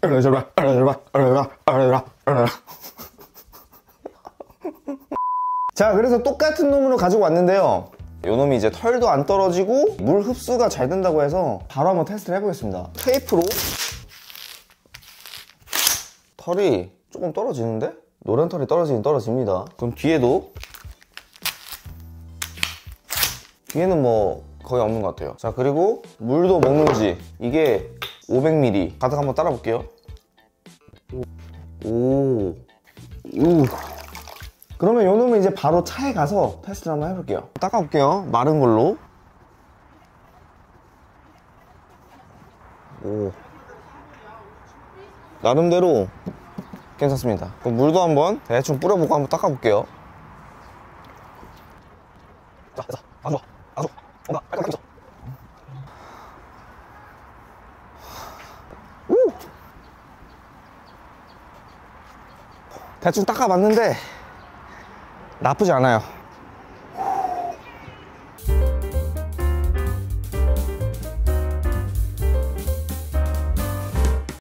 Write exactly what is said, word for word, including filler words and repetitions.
자, 그래서 똑같은 놈으로 가지고 왔는데요, 요 놈이 이제 털도 안 떨어지고 물 흡수가 잘 된다고 해서 바로 한번 테스트를 해보겠습니다. 테이프로 털이 조금 떨어지는데? 노란 털이 떨어지긴 떨어집니다. 그럼 뒤에도, 뒤에는 뭐 거의 없는 것 같아요. 자, 그리고 물도 먹는지, 이게 오백 밀리리터 가득 한번 따라 볼게요. 오, 오. 그러면 요 놈은 이제 바로 차에 가서 테스트를 한번 해볼게요. 닦아볼게요. 마른 걸로. 오, 나름대로 괜찮습니다. 그럼 물도 한번 대충 뿌려보고 한번 닦아볼게요. 자, 됐어. 안 좋아. 안 좋아. 온다. 깔끔하게 줘. 우! 대충 닦아봤는데 나쁘지 않아요.